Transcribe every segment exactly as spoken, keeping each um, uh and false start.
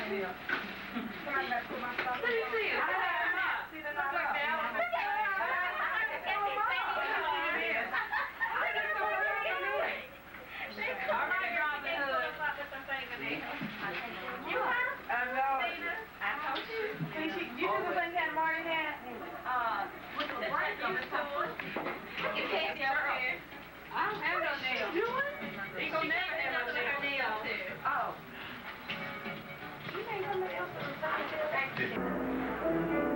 nail. Somebody got to put my stuff. Let me see it. See the knot like that? Look at her. All right, Robin Hood. You are? I know. I told you. See, she, you do the same kind of Marty hat? Uh, with the break on the top. You can't see her hair. I don't have no nails. You want? You gonna never have no nails. Oh. You think somebody else was trying to do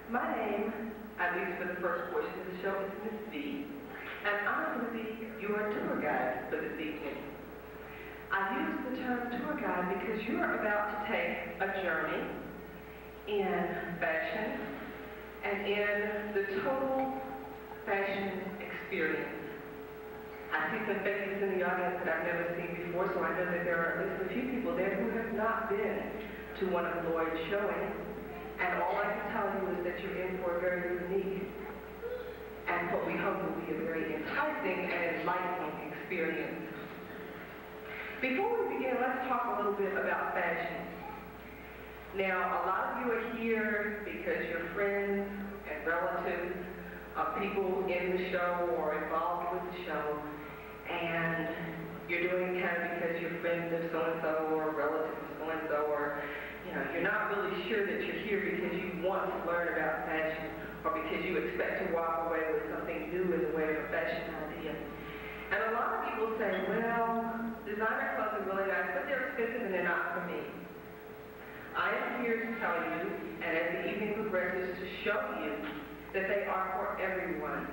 My name, at least for the first portion of the show, is Miss V, and I'm going to be your tour guide for this evening. I use the term tour guide because you're about to take a journey in fashion and in the total fashion experience. I see some faces in the audience that I've never seen before, so I know that there are at least a few people there who have not been to one of Lloyd's showings. And all I can tell you is that you're in for a very unique and what we hope will be a very enticing and enlightening experience. Before we begin, let's talk a little bit about fashion. Now, a lot of you are here because you're friends and relatives of people in the show or involved with the show, and you're doing it kind of because you're friends of so-and-so or relatives of so-and-so, or you know, you're not really sure that you're here because you want to learn about fashion or because you expect to walk away with something new in the way of a fashion idea. And a lot of people say, well, designer clothes are really nice, but they're expensive and they're not for me. I am here to tell you, and as the evening progresses, to show you that they are for everyone.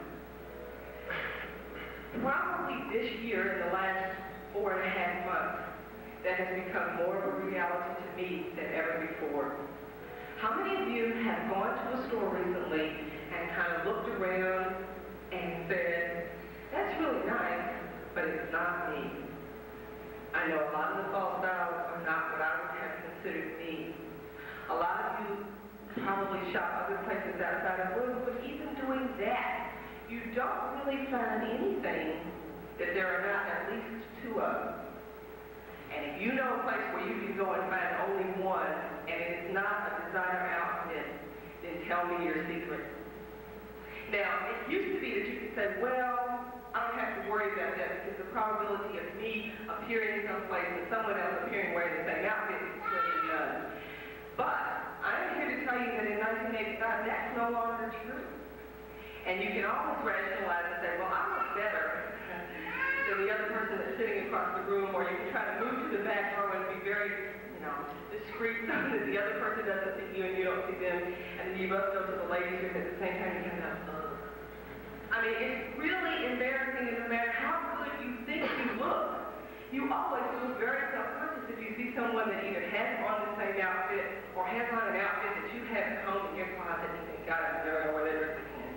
Probably this year, in the last four and a half months, that has become more of a reality to me than ever before. How many of you have gone to a store recently and kind of looked around and said, that's really nice, but it's not me? I know a lot of the fall styles are not what I would have considered me. A lot of you probably shop other places outside of Louisville, but even doing that, you don't really find anything that there are not at least two of. And if you know a place where you can go and find only one, and it's not a designer outfit, then tell me your secret. Now, it used to be that you could say, well, I don't have to worry about that because the probability of me appearing someplace and someone else appearing wearing the same outfit is slim and none. But I'm here to tell you that in nineteen eighty-five, that's no longer true. And you can always rationalize and say, well, I look better than the other person that's sitting across the room, or you can try to move to the back row and be very, you know, discreet so that the other person doesn't see you and you don't see them, and then you both go to the ladies' room at the same time and you kind of, ugh. I mean, it's really embarrassing, and no matter how good you think you look, you always feel very self-conscious if you see someone that either has on the same outfit or has on an outfit that you have at home in your closet and you think, God, I don't know where they're dressed in.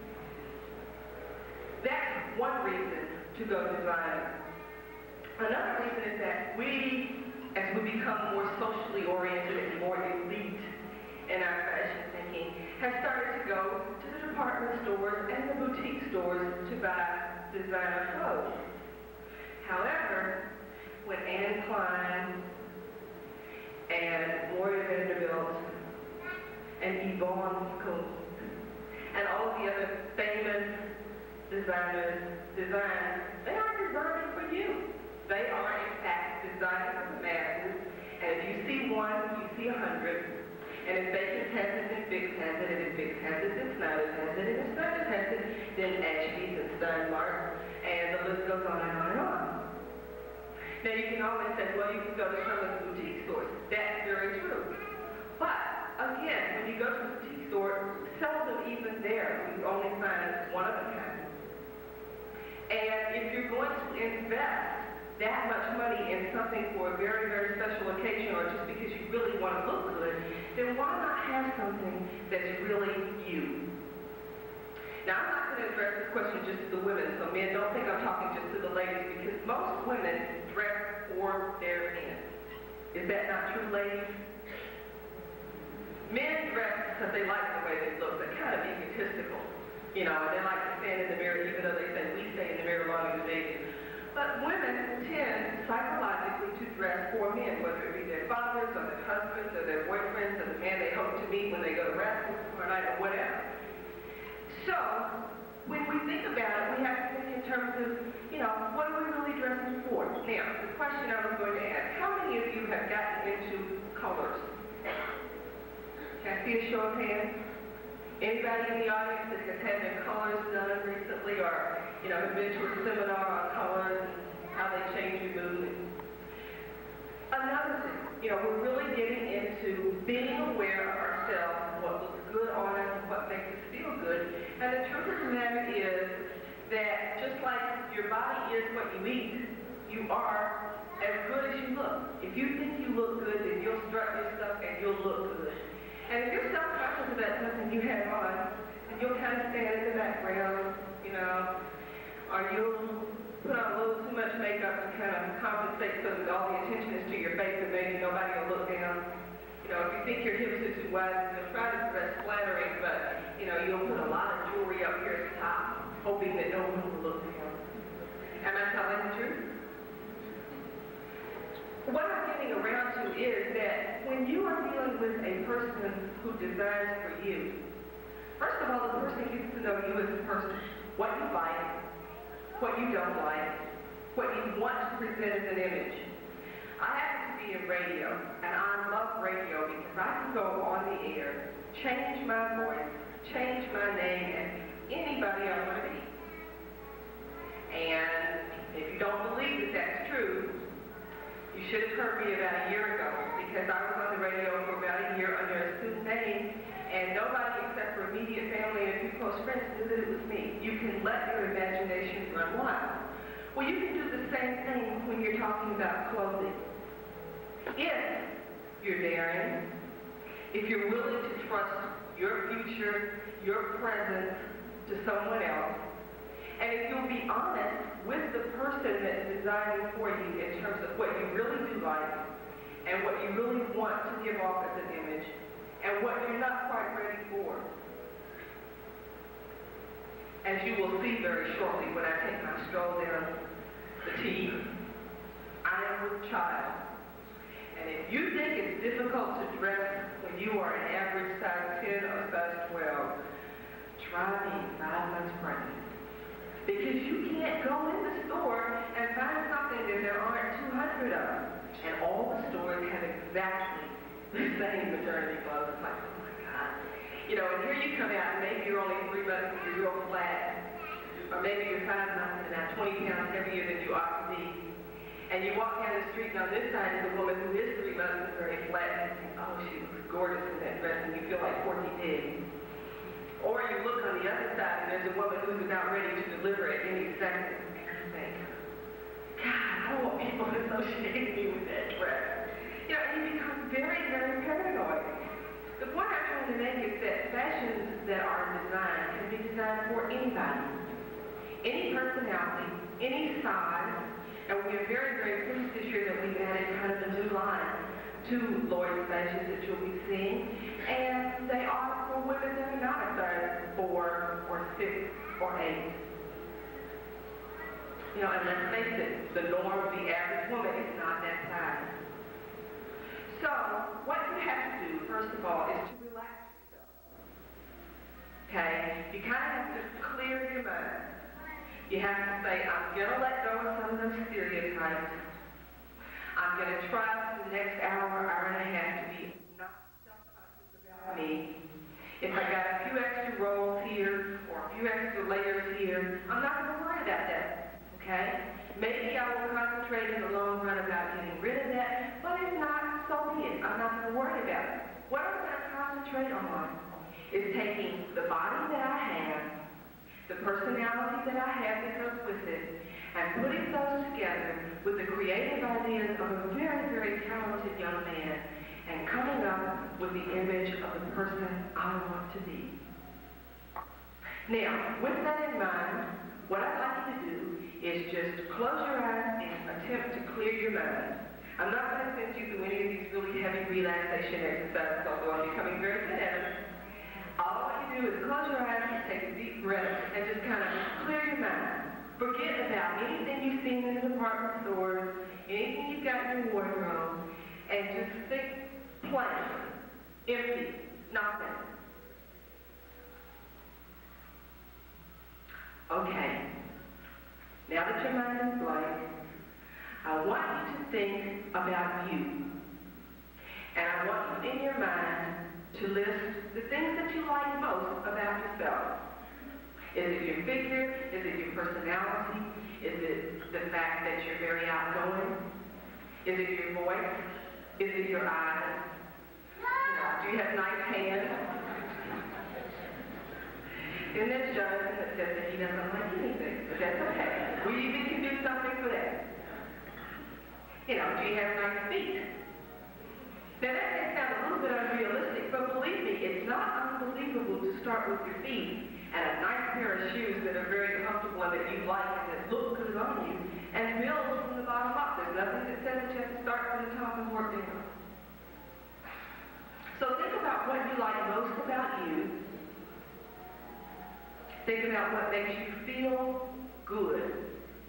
That's one reason to go design. Another reason is that we, as we become more socially oriented and more elite in our fashion thinking, have started to go to the department stores and the boutique stores to buy designer clothes. However, when Anne Klein and Gloria Vanderbilt and Yvonne Coates and all of the other famous designers design, they aren't designing for you. They are, in fact, designing for the masses. And if you see one, you see a hundred. And if Bacon's has it, then Bix has it. And if Bix has it, then Snyder's has it. And if Snyder's has it, then Ashby's and Steinmart. And the list goes on and on and on. Now, you can always say, well, you can go to some of the boutique stores. That's very true. But, again, when you go to a boutique store, seldom even there, you only find one of a kind. And if you're going to invest that much money in something for a very, very special occasion, or just because you really want to look good, then why not have something that's really you? Now, I'm not going to address this question just to the women, so men, don't think I'm talking just to the ladies, because most women dress for their men. Is that not true, ladies? Men dress because they like the way they look. They're kind of egotistical. You know, and they like to stand in the mirror, even though they say we stay in the mirror longer than they do. But women tend psychologically to dress for men, whether it be their fathers or their husbands or their boyfriends or the man they hope to meet when they go to restaurants for a night or whatever. So, when we think about it, we have to think in terms of, you know, what are we really dressing for? Now, the question I was going to ask, how many of you have gotten into colors? Can I see a show of hands? Anybody in the audience that has had their colors done recently, or, you know, have been to a seminar on colors and how they change your mood? Another thing, you know, we're really getting into being aware of ourselves, what looks good on us, makes us feel good. And the truth of the matter is that just like your body is what you eat, you are as good as you look. If you think you look good, then you'll strut your stuff and you'll look good. And if you're self-conscious about something you have on, and you'll kind of stand in the background, you know, or you'll put on a little too much makeup to kind of compensate so that all the attention is to your face and maybe nobody will look down. You know, if you think your hips are too wide, you'll try to dress flattering, but, you know, you'll put a lot of jewelry up here at the top, hoping that no one will look down. Am I telling the truth? What I'm getting around to is that when you are dealing with a person who designs for you, first of all, the person gets to know you as a person, what you like, what you don't like, what you want to present as an image. I happen to be in radio, and I love radio because I can go on the air, change my voice, change my name, and be anybody I want to be. And if you don't believe that that's true, you should have heard me about a year ago, because I was on the radio for about a year under a assumed name, and nobody except for immediate family and a few close friends knew that it was me. You can let your imagination run wild. Well, you can do the same thing when you're talking about clothing. If you're daring, if you're willing to trust your future, your present to someone else, and if you'll be honest with the person that's designing for you in terms of what you really do like and what you really want to give off as an image and what you're not quite ready for. As you will see very shortly when I take my stroll down the T, I am with child. And if you think it's difficult to dress when you are an average size ten or size twelve, try me five months pregnant. Because you can't go in the store and find something that there aren't two hundred of. And all the stores have exactly the same maternity clothes. It's like, oh my God. You know, and here you come out and maybe you're only three months and you're real flat. Or maybe you're five months and about twenty pounds heavier than you ought to be. And you walk down the street and on this side is a woman who is three months and very flat and you think, oh, she looks gorgeous in that dress, and you feel like Porky Pig. Or you look on the other side and there's a woman who's about ready to deliver at any second. And you think, God, I don't want people associating me with that dress. You know, and you become very, very paranoid. The point I'm trying to make is that fashions that are designed can be designed for anybody. Any personality, any size, and we are very, very pleased this year that we've added kind of a new line to Lloyd's fashions that you'll be seeing. And they are for women that are not a size four or six or eight. You know, and let's face it, the norm of the average woman is not that size. So, what you have to do, first of all, is to relax yourself. Okay? You kind of have to clear your mind. You have to say, I'm going to let go of some of those stereotypes. I'm going to try for the next hour, hour and a half to be not self-conscious about me. If I got a few extra rolls here or a few extra layers here, I'm not going to worry about that, okay? Maybe I will concentrate in the long run about getting rid of that, but if not, so be it. I'm not going to worry about it. What I'm going to concentrate on is taking the body that I have, the personality that I have that goes with it, and putting those together with the creative ideas of a very, very talented young man, and coming up with the image of the person I want to be. Now, with that in mind, what I'd like you to do is just close your eyes and attempt to clear your mind. I'm not going to send you through any of these really heavy relaxation exercises, although I'm becoming very good at it. All I want you to do is close your eyes and take a deep breath and just kind of clear your mind. Forget about anything you've seen in the department stores, anything you've got in your wardrobe, and just think plain, empty, nothing. Okay. Now that your mind is blank, I want you to think about you. And I want you in your mind to list the things that you like most about yourself. Is it your figure? Is it your personality? Is it the fact that you're very outgoing? Is it your voice? Is it your eyes? You know, do you have nice hands? Then there's Jonathan that says that he doesn't like anything, but that's okay. We even can do something for that. You know, do you have nice feet? Now that may sound a little bit unrealistic, but believe me, it's not unbelievable to start with your feet and a nice pair of shoes that are very comfortable and that you like and that look good on you, and build from the bottom up. There's nothing that says that you have to start from the top and work down. So think about what you like most about you. Think about what makes you feel good.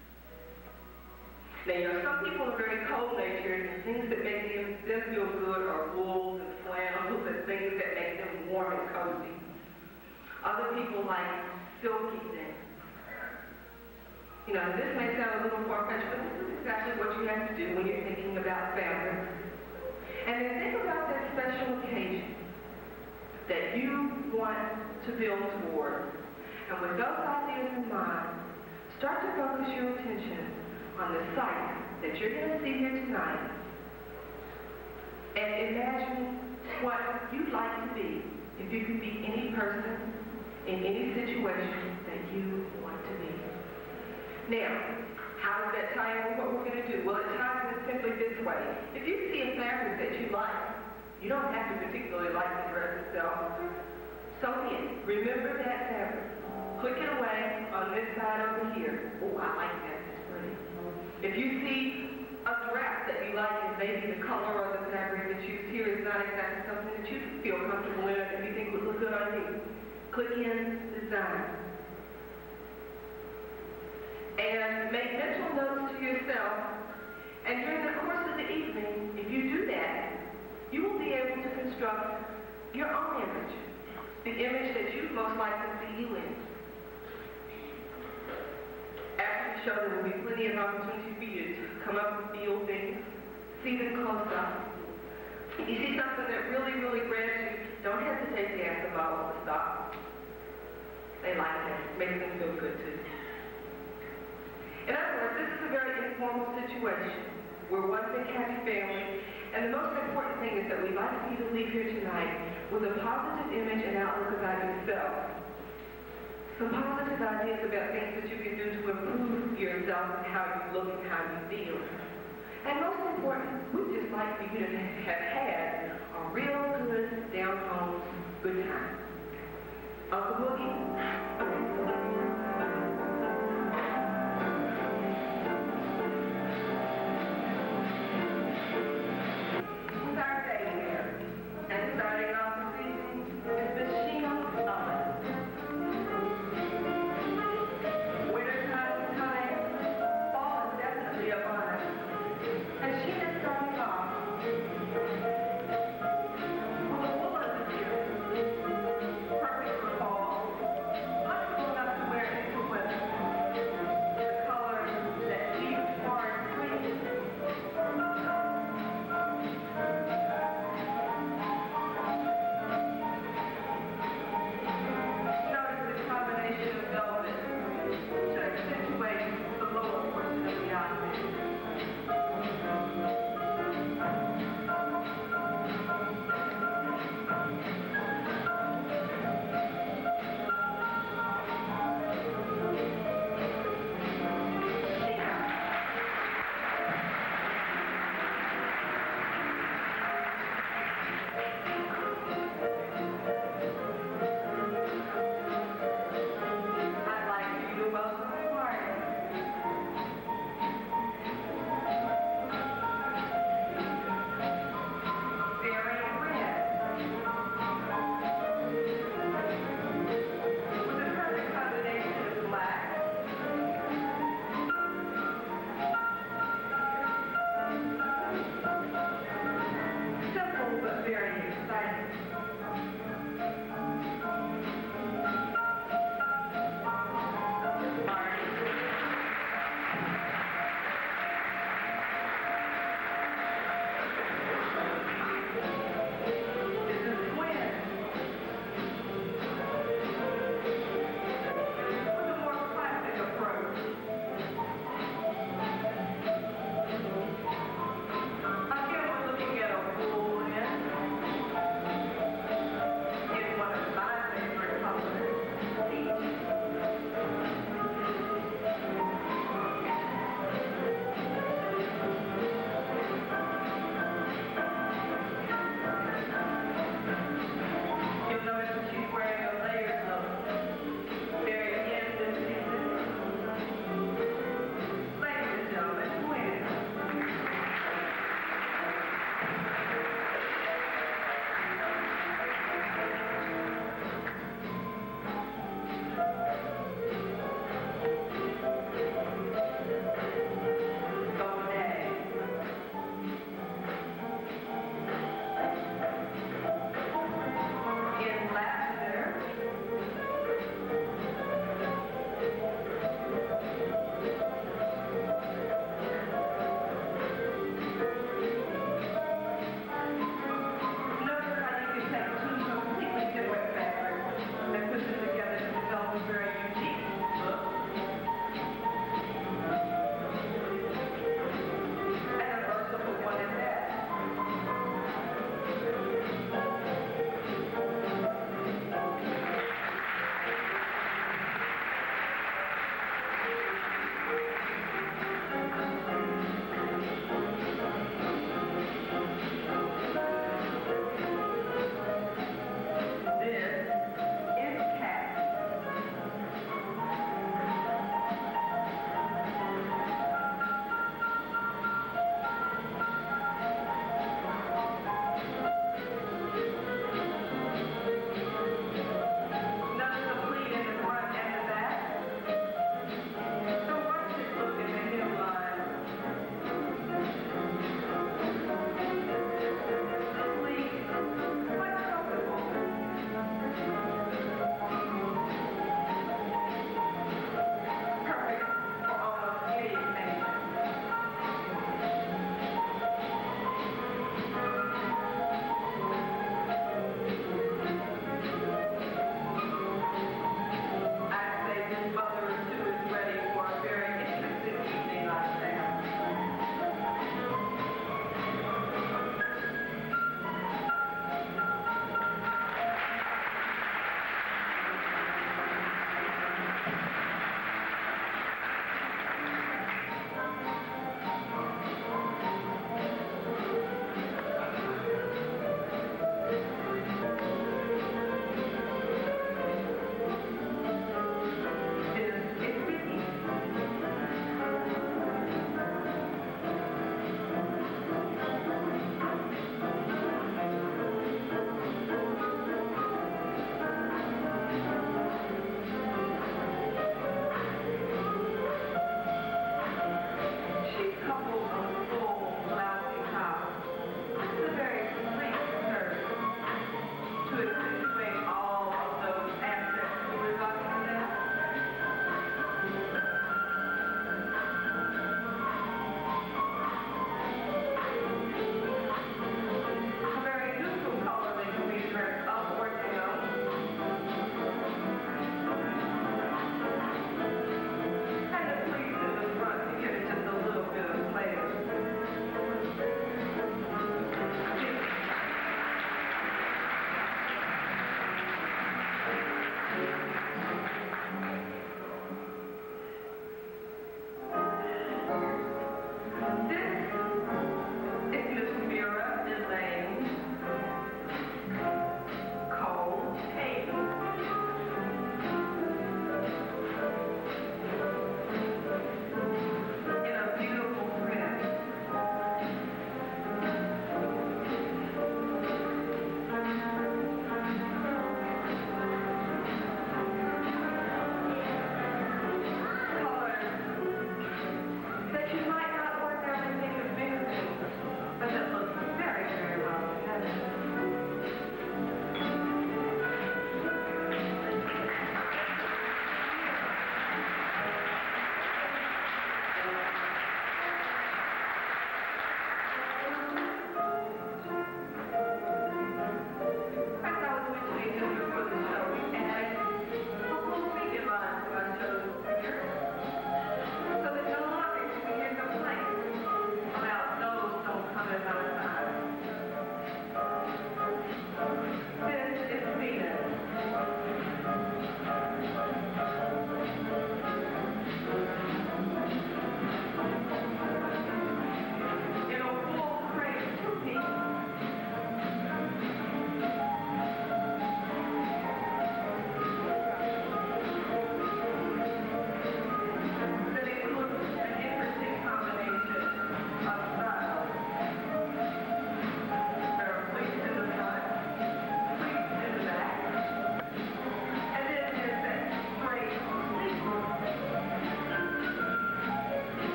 Now, you know, some people are very cold-natured, and things that make them, them feel good are wools and flannels and things that make them warm and cozy. Other people like silky things. You know, this may sound a little far-fetched, but this is exactly what you have to do when you're thinking about fabric. And then think about that special occasion that you want to build toward. And with those ideas in mind, start to focus your attention on the sight that you're going to see here tonight, and imagine what you'd like to be if you could be any person in any situation that you want to be. Now, how does that tie in with what we're going to do? Well, it ties in simply this way. If you see a fabric that you like, you don't have to particularly like the dress itself. So in, remember that fabric. Click it away on this side over here. Oh, I like that. That's pretty. If you see a dress that you like and maybe the color or the fabric that's used here is not exactly something that you feel comfortable in and you think would look good on you, click in Design. And make mental notes to yourself, and during the course of the evening, if you do that, you will be able to construct your own image, the image that you'd most like to see you in. After the show, there will be plenty of opportunity for you to come up and feel things, see them close up. If you see something that really, really grabs you, don't hesitate to ask the model to stop. They like it. Makes them feel good too. In other words, this is a very informal situation. We're one big happy family, and the most important thing is that we'd like for you to leave here tonight with a positive image and outlook about yourself. Some positive ideas about things that you can do to improve yourself and how you look and how you feel. And most important, we'd just like for you to have had a real good, down-home, good time. Uncle Boogie? Perfect for fall. I'm going up to wear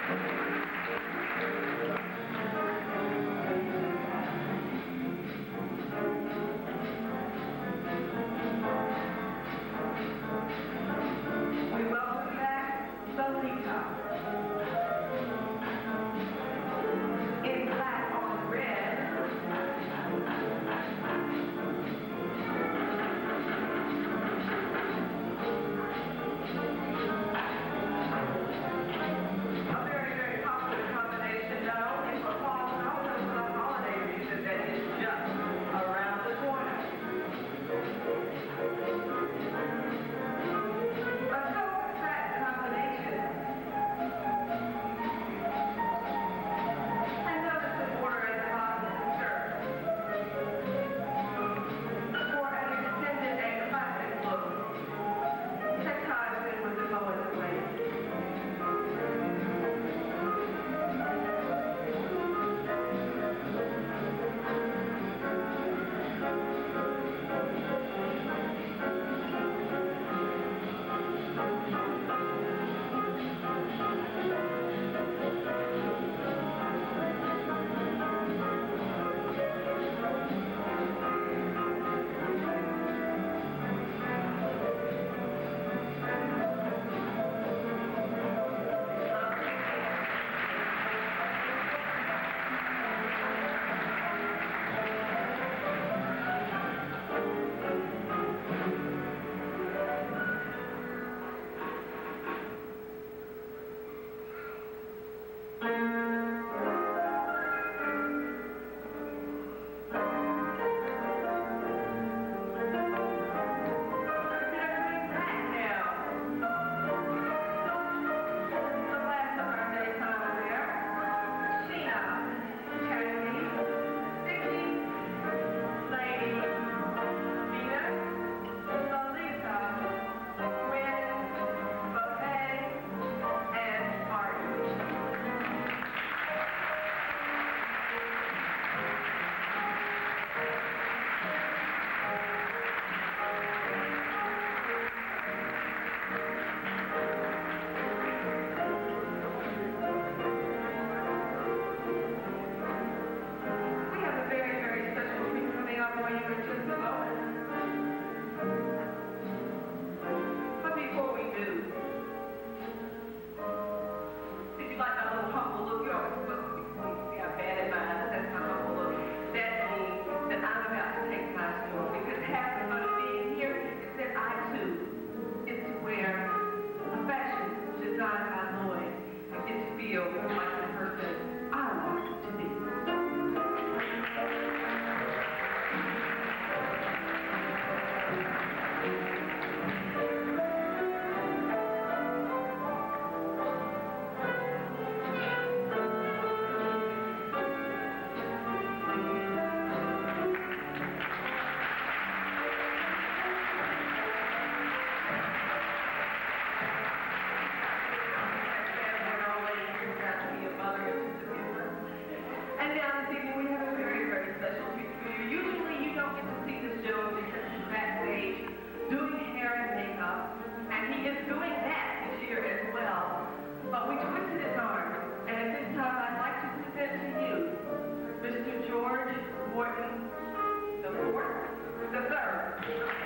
Lloyd Morton the fourth, the third.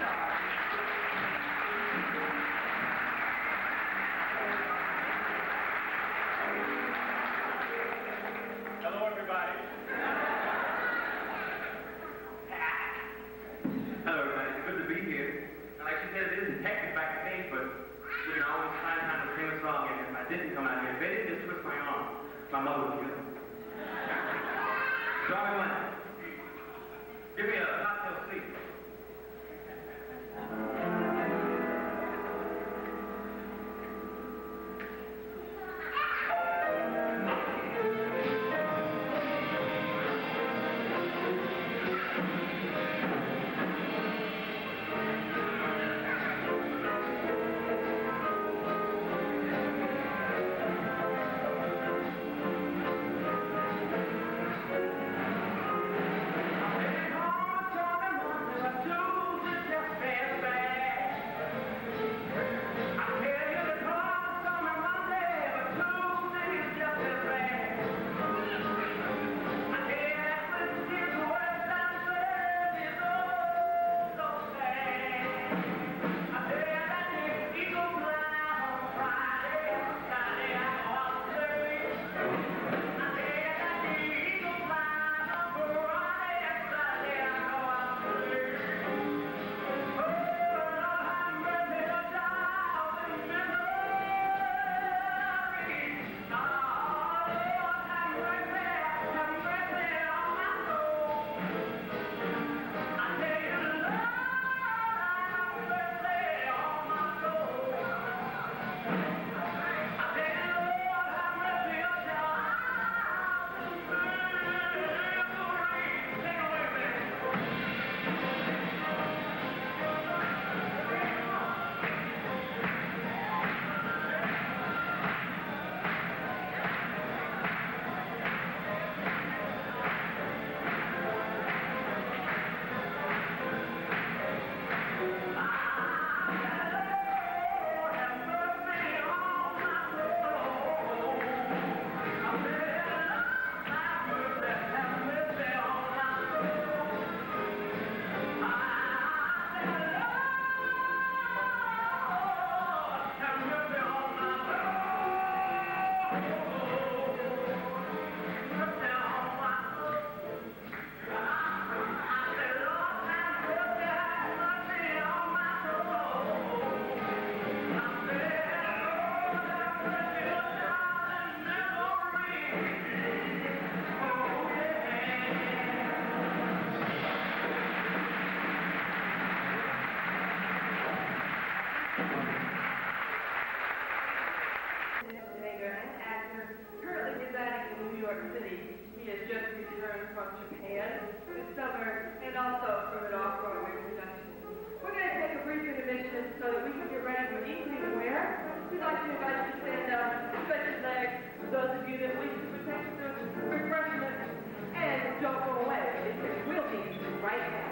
Hello, everybody. Hello, everybody. It's good to be here. And like she said, it isn't technically backstage, but we can always find time to sing a song. And if I didn't come out here, if they didn't just twist my arm, my mother would kill me. So I went. Give me a cocktail seat. Talk So that we can get ready for evening wear, we'd like to invite you to stand up, stretch your legs, those of you that wish to protect the refreshments, and don't go away, because we'll be right back.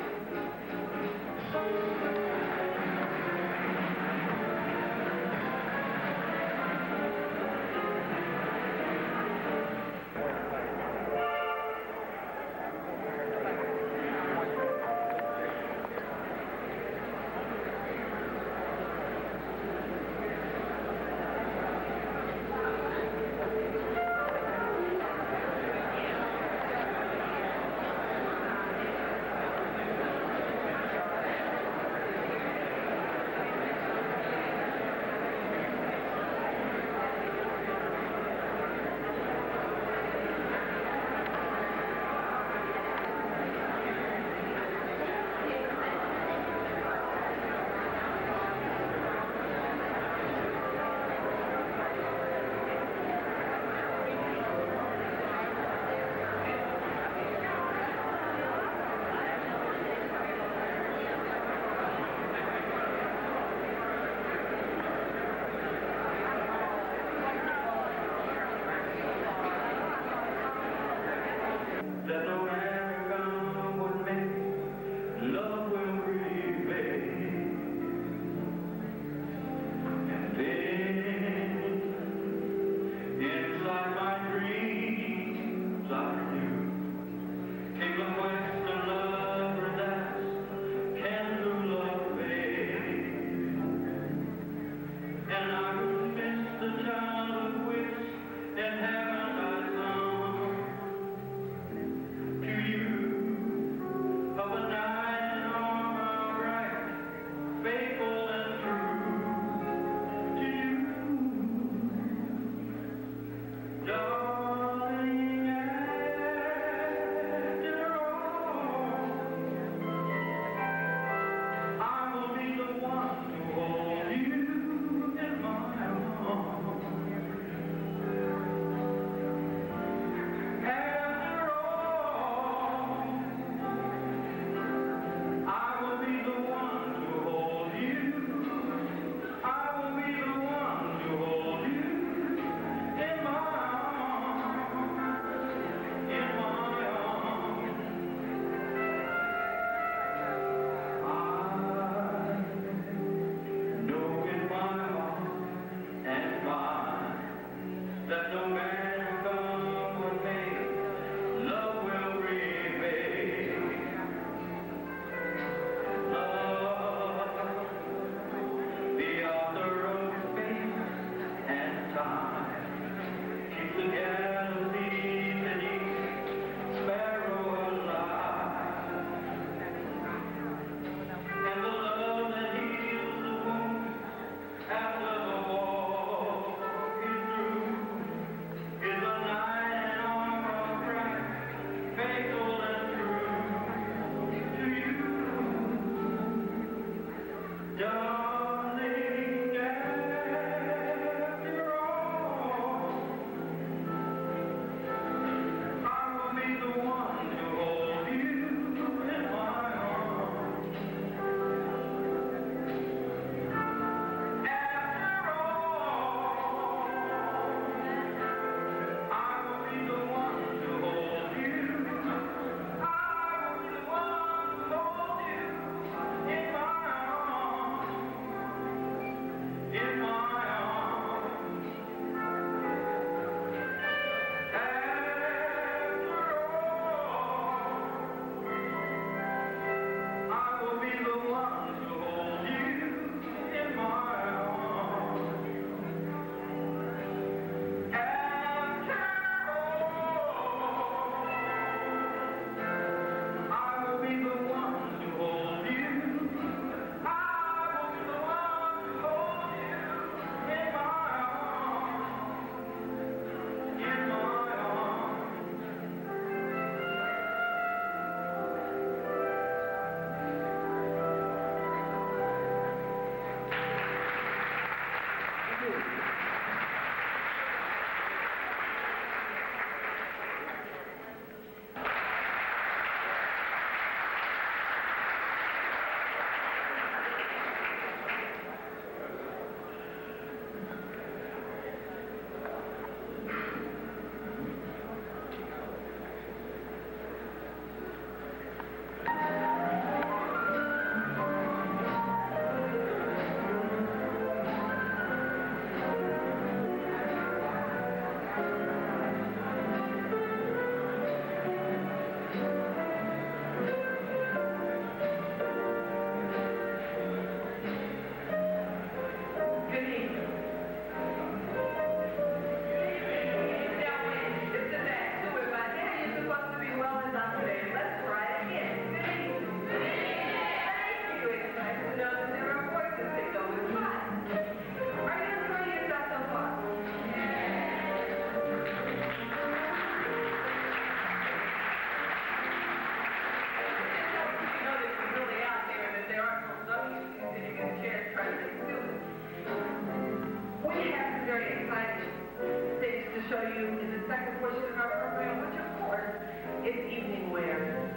show you in the second portion of our program, which of course is evening wear.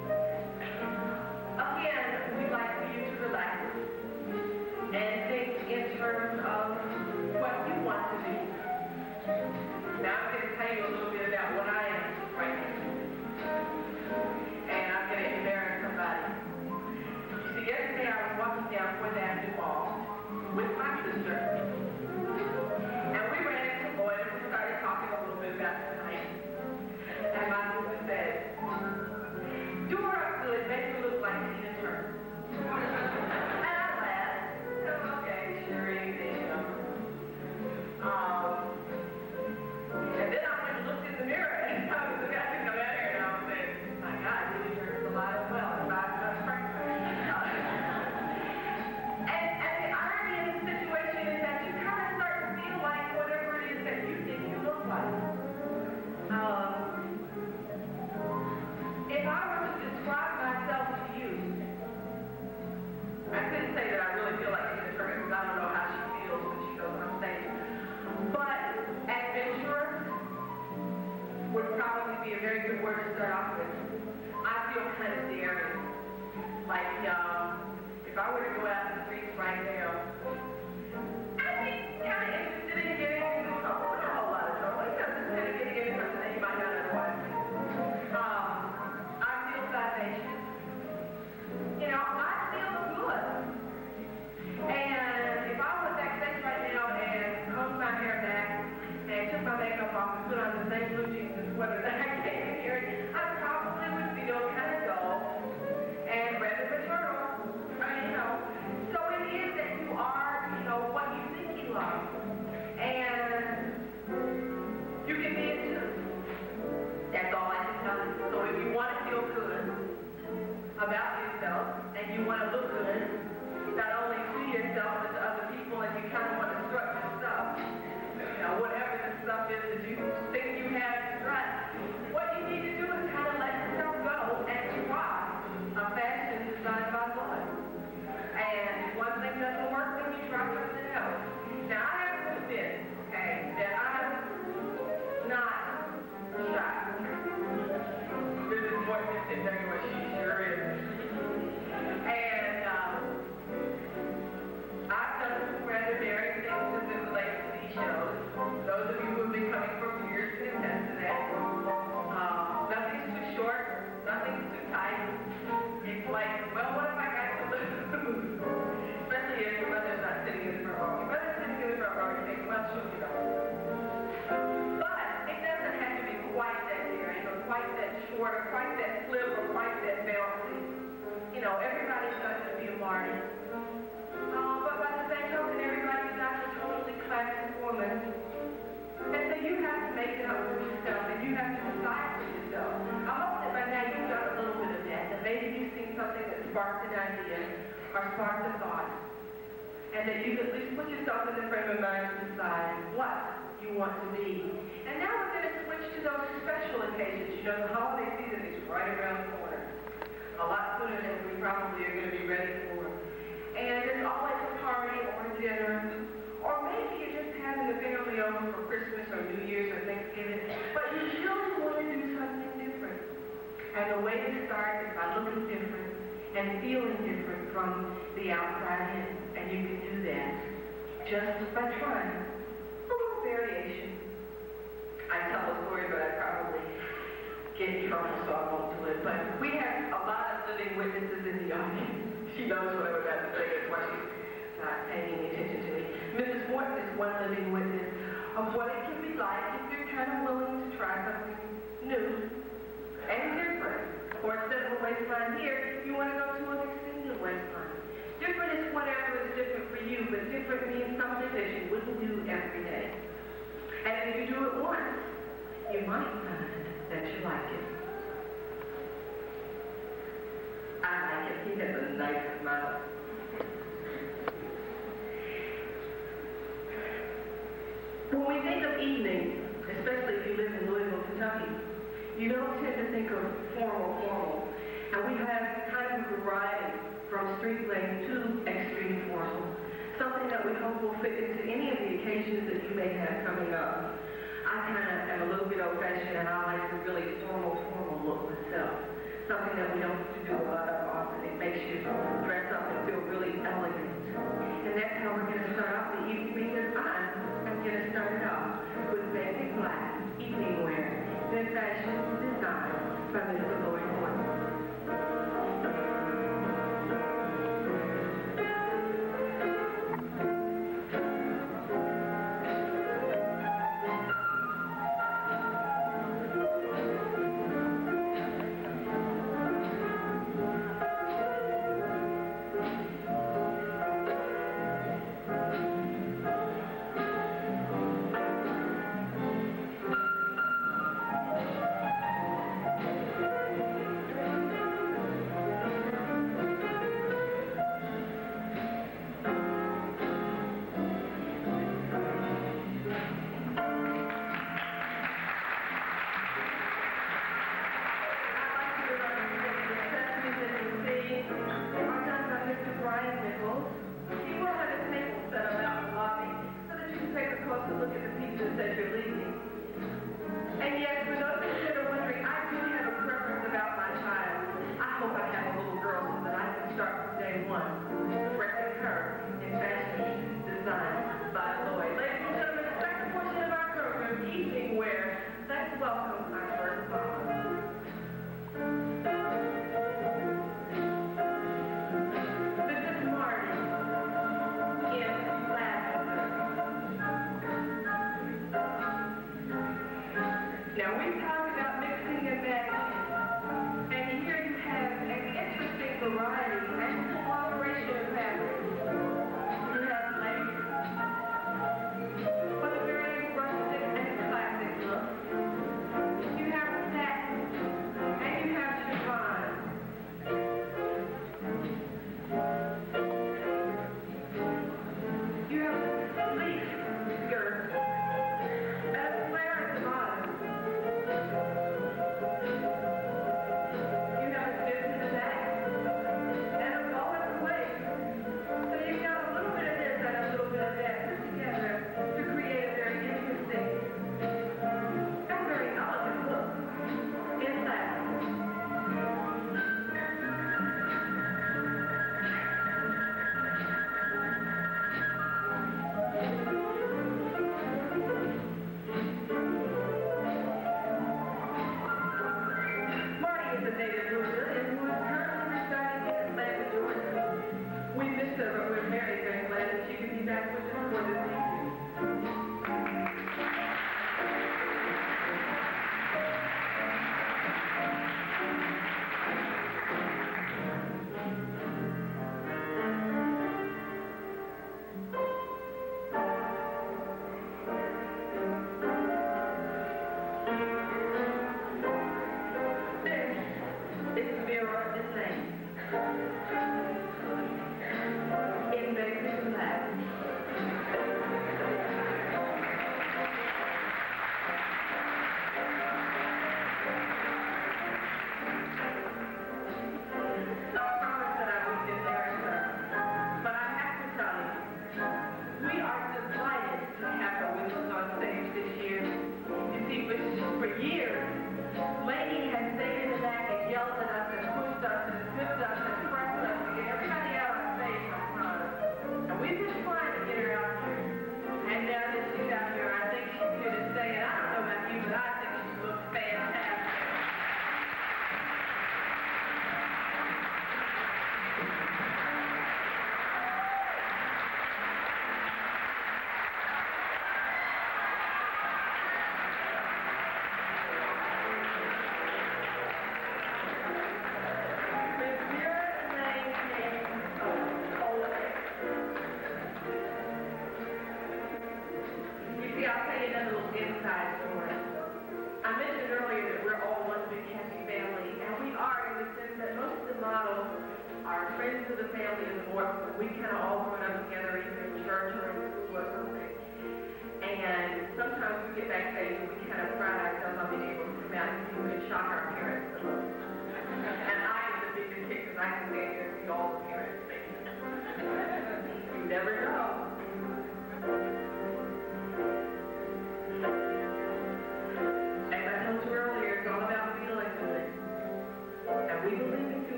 Again, we'd like for you to relax and think in terms of what you want to be. Now I'm going to tell you a little bit about what I am right now. And I'm going to embarrass somebody. You see, yesterday I was walking down Fourth Avenue Mall with my sister. And we ran into Lloyd and we started talking a little bit about tonight. And my sister said, do her up good, make her look like Tina Turner. And I laughed. Oh, okay, sure, anything, you know. Um, and then I went and looked in the mirror and I was about to come out here and I was saying, my God, Tina Turner's alive as well. And I was pregnant. And, and the irony of the situation is that you kind of start to feel like whatever it is that you think you look like. Um, if I were to describe myself to you, I couldn't say that I really feel like Tina Turner because I don't know how she feels when she goes on stage. But adventurous would probably be a very good word to start off with. I feel kind of daring. Like, um, if I were to go out in the streets right now, I'd be kind of interested in getting into trouble. Not a whole lot of trouble. You know, just kind of getting into something that you might not otherwise do. Um, I feel vivacious. You know, I feel good. And if I was backstage right now and combed my hair back and took my makeup off and put on the same blue jeans and sweater that I came in here, I probably would feel kind of dull and rather maternal. You know, so it is that you are, you know, what you think you are. And you can be it too. That's all I can tell you. So if you want to feel good about yourself and you want to look good, not only to yourself but to other people, and you kind of want to strut your stuff, you know, whatever the stuff is that you think you have to strut, what you need to do is kind of let yourself go and try a fashion designed by Lloyd. And if one thing doesn't work, then you try something else. Now, I have to admit, okay, that I'm not shy. Missus Morton is sitting there going, she sure is. And um, I've done some rather daring things as it relates to these shows. Those of you who have been coming for years can attest to that. Um, nothing's too short, nothing's too tight. It's like, well, what have I got to lose? Especially if your mother's not sitting in the front row. Your mother's sitting in the front row, you think, well, she'll get over it. But it doesn't have to be quite that daring, or quite that short, or quite that flip, or quite that bouncy. You know, everybody's not going to be a Marty. Uh, but by the same token, everybody's not a totally classic woman. And so you have to make it up for yourself, and you have to decide for yourself. I hope that by now you've done a little bit of that, that maybe you've seen something that sparked an idea, or sparked a thought, and that you've at least put yourself in the frame of mind to decide what you want to be. And now we're going to switch to those special occasions. You know, the holiday season is right around the corner. A lot sooner than we probably are going to be ready for. And there's always a party or a dinner, or maybe you're just having the family over for Christmas or New Year's or Thanksgiving, but you still want to do something different. And the way to start is by looking different and feeling different from the outside in. And you can do that just by trying a little variation. I tell a story, but I probably get in trouble, so I won't do it. But we have a lot of living witnesses in the audience. She knows what I'm about to say. That's why she's not paying any attention to me. Missus Morton is one living witness of what it can be like if you're kind of willing to try something new and different. Or instead of a waistline here, you want to go to an extended waistline. Different is whatever is different for you, but different means something that you wouldn't do every day. And if you do it once, you might find that you like it. I like it. He has a nice smile. When we think of evenings, especially if you live in Louisville, Kentucky, you don't tend to think of formal, formal. And we have kind of a variety from street length to extreme formal. Something that we hope will fit into any of the occasions that you may have coming up. I kind of am a something that we don't do a lot of often. It makes you dress up and feel really elegant. And that's how we're going to start off the evening design. I'm going to start it off with basic black evening wear, then fashion design by Mister Lloyd Morton. That's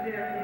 there